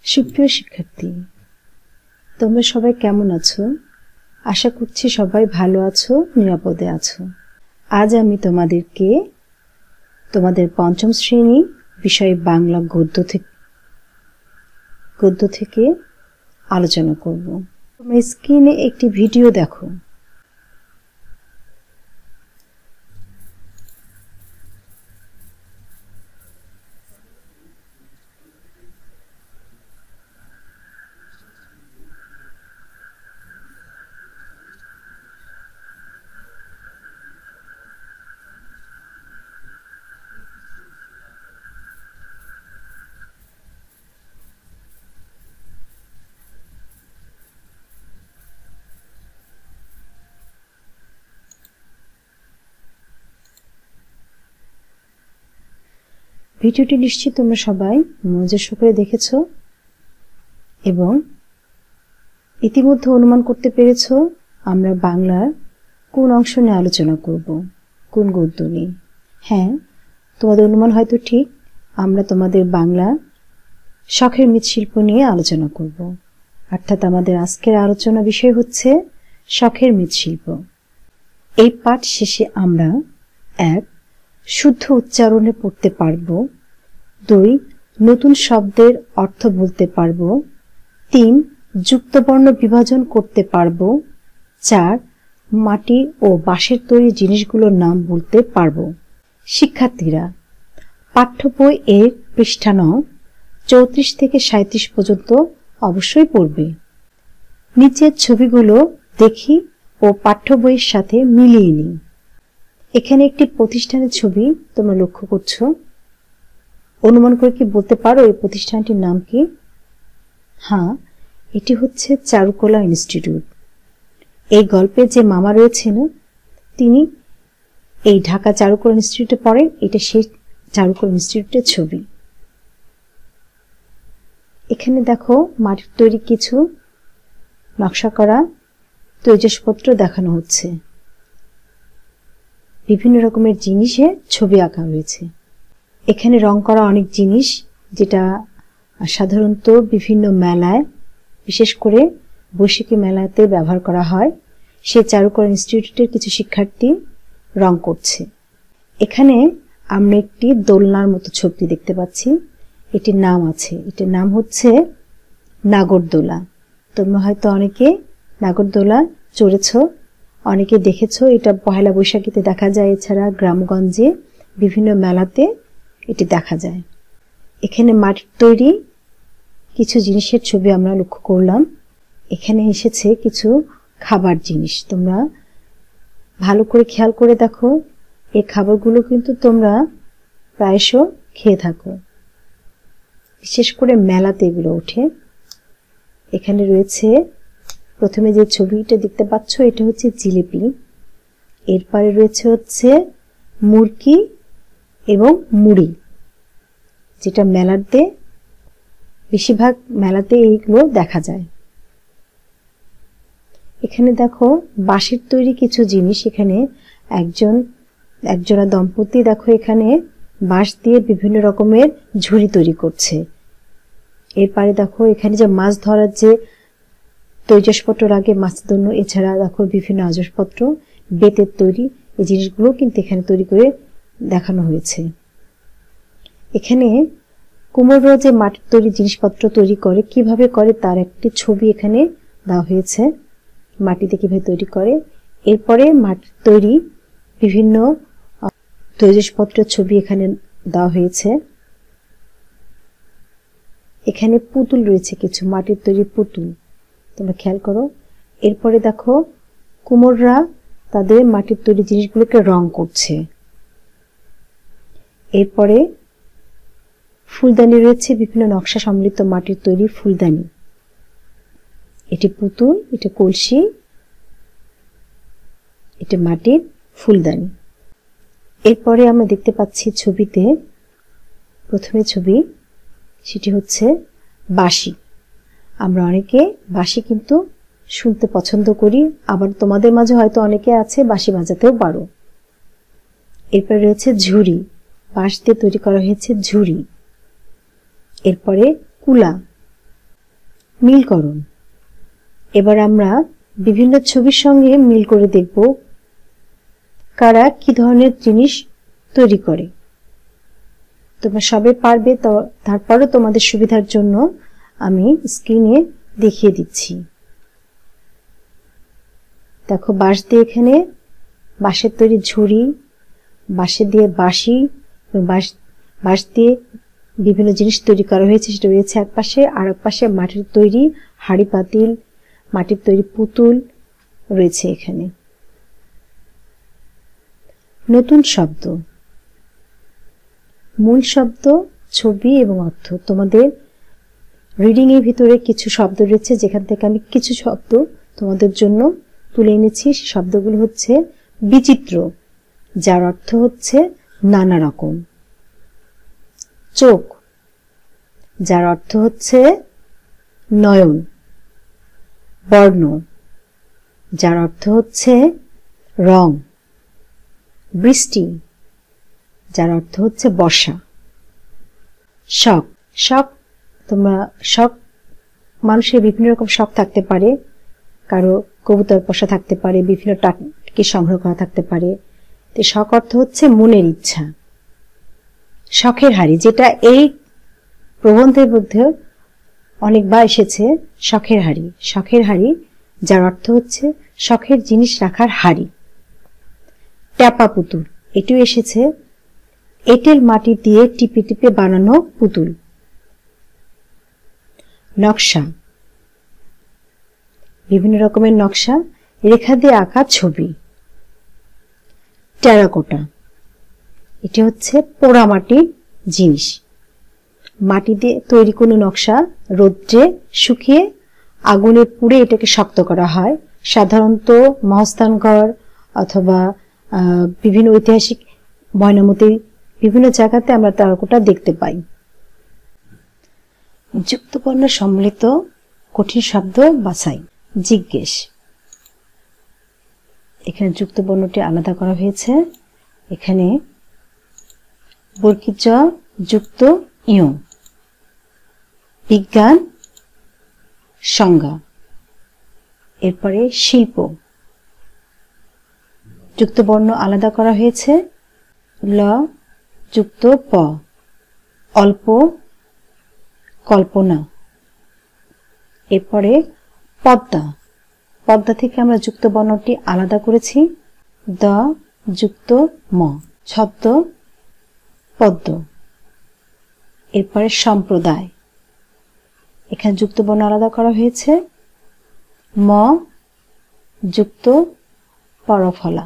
সুপ্রিয় শিক্ষার্থী, তোমরা সবাই কেমন আছো? আশা করছি সবাই ভালো আছো, নিরাপদে আছো। আজ আমি তোমাদেরকে তোমাদের পঞ্চম শ্রেণী বিষয় বাংলা গদ্য থেকে আলোচনা করব। তোমরা স্ক্রিনে একটি ভিডিও দেখো। ভিডিওটি নিশ্চয়ই তোমরা সবাই মনোযোগ সহকারে দেখেছো এবং ইতিমধ্যে অনুমান করতে পেরেছো আমরা বাংলার কোন অংশ নিয়ে আলোচনা করব, কোন গদ্য নিয়ে। হ্যাঁ, তোমাদের অনুমান হয়তো ঠিক, আমরা তোমাদের বাংলা শখের মৃৎশিল্প নিয়ে আলোচনা করব। অর্থাৎ আমাদের আজকের আলোচনা বিষয় হচ্ছে শখের মৃৎশিল্প। এই পাঠ শেষে আমরা 1. শুদ্ধ উচ্চারণে পড়তে পারব, 2. নতুন শব্দের অর্থ বলতে পারব, 3. যুক্তবর্ণ বিভাজন করতে পারব, 4. মাটি ও বাঁশের তৈরি জিনিসগুলোর নাম বলতে পারব। শিক্ষার্থীরা, পাঠ্য বই এর পৃষ্ঠা নং 34 থেকে 37 পর্যন্ত অবশ্যই পড়বে। নিচের ছবিগুলো দেখি ও পাঠ্য বইয়ের সাথে মিলিয়ে নিই। এখানে একটি প্রতিষ্ঠানের ছবি তোমরা লক্ষ্য করছো। অনুমান করে কি বলতে পারো এই প্রতিষ্ঠানটির নাম কি? হ্যাঁ, এটি হচ্ছে চারুকলা ইনস্টিটিউট। এই গল্পে যে মামা রয়েছেন তিনি এই ঢাকা চারুকলা ইনস্টিটিউটে পড়েন। এটা সেই চারুকলা ইনস্টিটিউটের ছবি। এখানে দেখো মাটির তৈরি কিছু নকশা করা তৈজসপত্র দেখানো হচ্ছে। বিভিন্ন রকমের জিনিসের ছবি আঁকা হয়েছে। এখানে রং করা অনেক জিনিস, যেটা সাধারণত বিভিন্ন মেলায়, বিশেষ করে বৈশাখী মেলাতে ব্যবহার করা হয়। সে চারুকলা ইনস্টিটিউটের কিছু শিক্ষার্থী রং করছে। এখানে আমরা একটি দোলনার মতো ছবি দেখতে পাচ্ছি। এটির নাম আছে, এটির নাম হচ্ছে নাগরদোলা। তোমরা হয়তো অনেকে নাগরদোলা চড়েছ, অনেকে দেখেছো। এটা পহেলা বৈশাখীতে দেখা যায়, এছাড়া গ্রামগঞ্জে বিভিন্ন মেলাতে এটি দেখা যায়। এখানে মাটির তৈরি কিছু জিনিসের ছবি আমরা লক্ষ্য করলাম। এখানে এসেছে কিছু খাবার জিনিস। তোমরা ভালো করে খেয়াল করে দেখো, এই খাবারগুলো কিন্তু তোমরা প্রায়শ খেয়ে থাকো, বিশেষ করে মেলাতে এগুলো ওঠে। এখানে রয়েছে প্রথমে যে ছবিটা দেখতে পাচ্ছ, এটা হচ্ছে জিলিপি। এরপরে রয়েছে হচ্ছে মুরকি এবং মুড়ি, যেটা মেলাতে বেশিরভাগ মেলাতে এইগুলো দেখা যায়। এখানে দেখো বাঁশের তৈরি কিছু জিনিস। এখানে একজোড়া দম্পতি দেখো এখানে বাঁশ দিয়ে বিভিন্ন রকমের ঝুড়ি তৈরি করছে। এরপরে দেখো এখানে যে মাছ ধরার যে তৈজসপত্র লাগে মাছ ধরনো, এছাড়া দেখো বিভিন্ন আসবাবপত্র বেতের তৈরি, এই জিনিসগুলো কিন্তু এখানে তৈরি করে দেখানো হয়েছে। এখানে কুমোররা যে মাটির তৈরি জিনিসপত্র তৈরি করে, কিভাবে করে তার একটি ছবি এখানে দেওয়া হয়েছে, মাটিতে কিভাবে তৈরি করে। এরপরে মাটির তৈরি বিভিন্ন তৈজসপত্রের ছবি এখানে দেওয়া হয়েছে। এখানে পুতুল রয়েছে, কিছু মাটির তৈরি পুতুল, তোমরা খেয়াল করো। এরপরে দেখো কুমোররা তাদের মাটির তৈরি জিনিসগুলোকে রং করছে। এরপরে ফুলদানি রয়েছে, বিভিন্ন নকশা সম্মিলিত মাটির তৈরি ফুলদানি। এটি পুতুল, এটা কলসি, এটা মাটির ফুলদানি। এরপরে আমরা দেখতে পাচ্ছি ছবিতে প্রথমে ছবি, সেটি হচ্ছে বাঁশি। আমরা অনেকে বাঁশি কিন্তু শুনতে পছন্দ করি, আবার তোমাদের মাঝে হয়তো অনেকে আছে বাঁশি বাজাতেও পারো। এরপরে রয়েছে ঝুড়ি, বাঁশ দিয়ে তৈরি করা হয়েছে ঝুড়ি। এরপরে কুলা, মিলকরণ। এবার আমরা বিভিন্ন ছবির সঙ্গে মিল করে দেখব কারা কি ধরনের জিনিস তৈরি করে। তোমরা সবাই পারবে, তো তারপরও তোমাদের সুবিধার জন্য আমি স্ক্রিনে দেখিয়ে দিচ্ছি। দেখো, বাঁশ দিয়ে এখানে বাঁশের তৈরি ঝুড়ি, বাঁশে দিয়ে বাঁশি, বাঁশ দিয়ে বিভিন্ন জিনিস তৈরি করা হয়েছে, সেটা রয়েছে এক পাশে। আর এক পাশে মাটির তৈরি হাঁড়ি পাতিল, মাটির তৈরি পুতুল রয়েছে এখানে। নতুন শব্দ, মূল শব্দ, ছবি এবং অর্থ। তোমাদের রিডিং এর ভিতরে কিছু শব্দ রয়েছে, যেখান থেকে আমি কিছু শব্দ তোমাদের জন্য তুলে এনেছি। সেই শব্দগুলো হচ্ছে বিচিত্র, যার অর্থ হচ্ছে নানা রকম। চোখ, যার অর্থ হচ্ছে নয়ন। বর্ণ, যার অর্থ হচ্ছে রং। বৃষ্টি, যার অর্থ হচ্ছে বর্ষা। শখ, শখ, শখ মানুষের বিভিন্ন রকম শখ থাকতে পারে। কারো কবুতর পোষা থাকতে পারে, বিভিন্ন টাকি সংগ্রহ করা থাকতে পারে। তো শখ অর্থ হচ্ছে মনের ইচ্ছা। শখের হাড়ি, যেটা এই প্রবন্ধের মধ্যে অনেকবার এসেছে, শখের হাড়ি। শখের হাড়ি, যার অর্থ হচ্ছে শখের জিনিস রাখার হাড়ি। ট্যাপা পুতুল, এটিও এসেছে, এঁটেল মাটি দিয়ে টিপে টিপে বানানো পুতুল। নকশা, বিভিন্ন রকমের নকশা, রেখা দিয়ে আঁকা ছবি। টেরাকোটা, এটি হচ্ছে পোড়ামাটির জিনিস। মাটি দিয়ে তৈরি কোনো নকশা রৌদ্রে শুকিয়ে আগুনে পুড়ে এটাকে শক্ত করা হয়। সাধারণত মহাস্থানগড় অথবা বিভিন্ন ঐতিহাসিক ময়নামতি বিভিন্ন জায়গাতে আমরা টেরাকোটা দেখতে পাই। যুক্তবর্ণ সম্মিলিত কঠিন শব্দ বাছাই। জিজ্ঞেস, এখানে যুক্তবর্ণটি আলাদা করা হয়েছে। এখানে বর্গীয় জ যুক্ত ইয়। বিজ্ঞান সংজ্ঞা। এরপরে শিল্প, যুক্তবর্ণ আলাদা করা হয়েছে। ল যুক্ত প। অল্প, কল্পনা। এরপরে পদ্মা, পদ্মা থেকে আমরা যুক্তবর্ণটি আলাদা করেছি। দ যুক্ত ম। ছদ্ম পদ্ম। এরপরে সম্প্রদায়, এখানে যুক্তবর্ণ আলাদা করা হয়েছে। ম যুক্ত পরফলা।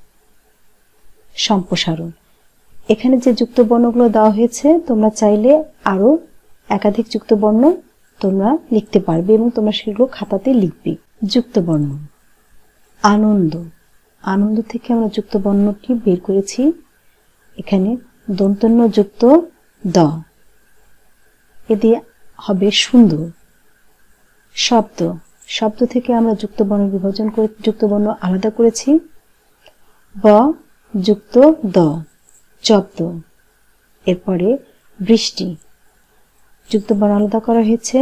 সম্প্রসারণ, এখানে যে যুক্তবর্ণগুলো দেওয়া হয়েছে, তোমরা চাইলে আরো একাধিক যুক্তবর্ণ তোমরা লিখতে পারবে এবং তোমরা সেগুলো খাতাতে লিখবে। যুক্তবর্ণ। আনন্দ, আনন্দ থেকে আমরা যুক্তবর্ণটি বের করেছি। এখানে দন্তন্য যুক্ত দ, এ দিয়ে হবে সুন্দর। শব্দ, শব্দ থেকে আমরা যুক্তবর্ণ বিভাজন করে যুক্তবর্ণ আলাদা করেছি। ব যুক্ত দ, জব্দ। এরপরে বৃষ্টি, যুক্তবর্ণ আলাদা করা হয়েছে।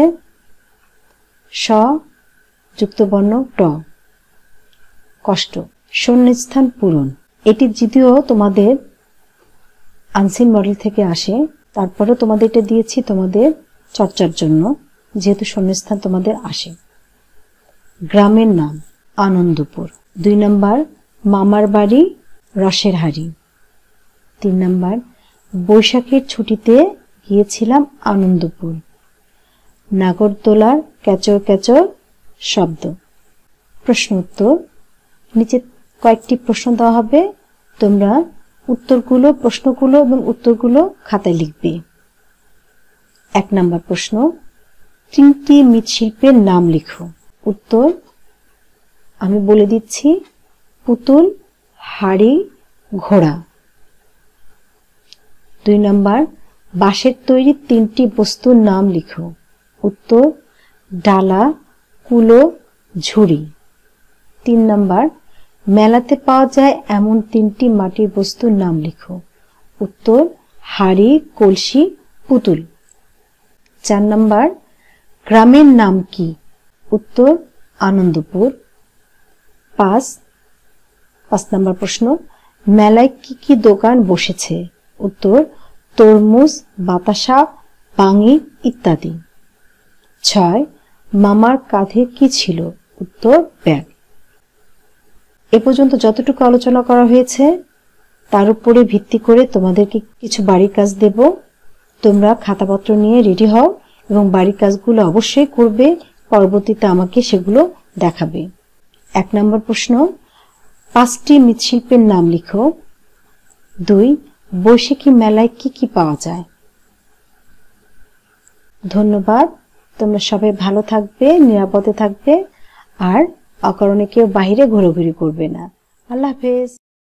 স যুক্তবর্ণ ট। কষ্ট। শূন্যস্থান পূরণ, এটি যদিও তোমাদের আনসিন মডেল থেকে আসে, তারপরেও তোমাদের এটা দিয়েছি তোমাদের চর্চার জন্য, যেহেতু শূন্যস্থান তোমাদের আসে। গ্রামের নাম আনন্দপুর। 2 নম্বর মামার বাড়ি রসের হাড়ি। 3 নম্বর বৈশাখের ছুটিতে গিয়েছিলাম আনন্দপুর। নাগরদোলার ক্যাচর ক্যাচর শব্দ। প্রশ্ন উত্তর, নিচে কয়েকটি প্রশ্ন দেওয়া হবে, তোমরা উত্তরগুলো, প্রশ্নগুলো এবং উত্তরগুলো খাতায় লিখবে। 1 নম্বর প্রশ্ন, 3টি মৃৎশিল্পের নাম লিখো। উত্তর আমি বলে দিচ্ছি, পুতুল, হাড়ি, ঘোড়া। 2 নম্বর, বাঁশের তৈরি 3টি বস্তুর নাম লিখো। উত্তর ডালা, কুলো, ঝুড়ি। 3 নম্বর, মেলাতে পাওয়া যায় এমন 3টি মাটির বস্তুর নাম লিখো। উত্তর হাড়ি, কলসি, পুতুল। 4 নম্বর, গ্রামের নাম কি? উত্তর আনন্দপুর। 5 নম্বর প্রশ্ন, মেলায় কি কি দোকান বসেছে? উত্তর তরমুজ, বাতাসা, বাঙি ইত্যাদি। 6 মামার কাঁধে কি ছিল? উত্তর ব্যাগ। এ পর্যন্ত যতটুকু আলোচনা করা হয়েছে তার উপরে ভিত্তি করে তোমাদেরকে কিছু বাড়ির কাজ দেব। তোমরা খাতাপত্র নিয়ে রেডি হও এবং বাড়ির কাজগুলো অবশ্যই করবে, পরবর্তীতে আমাকে সেগুলো দেখাবে। 1 নম্বর প্রশ্ন, 5টি মৃৎশিল্পের নাম লিখো। 2 বৈশাখী মেলায় কি কি পাওয়া যায়? ধন্যবাদ। তোমরা সবাই ভালো থাকবে, নিরাপদে থাকবে, আর অকারণে কেউ বাইরে ঘোরাঘুরি করবে না। আল্লাহ হাফেজ।